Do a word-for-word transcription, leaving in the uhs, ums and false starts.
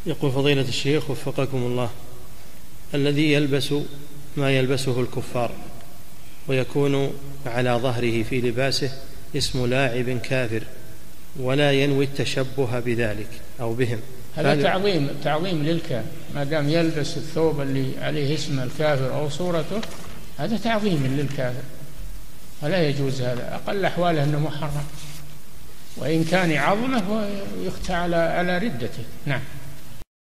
يقول فضيلة الشيخ وفقكم الله، الذي يلبس ما يلبسه الكفار ويكون على ظهره في لباسه اسم لاعب كافر ولا ينوي التشبه بذلك أو بهم، هذا تعظيم تعظيم للكافر. ما دام يلبس الثوب اللي عليه اسم الكافر أو صورته، هذا تعظيم للكافر، فلا يجوز هذا. أقل أحواله أنه محرم، وإن كان عظمه ويختى على على ردته. نعم.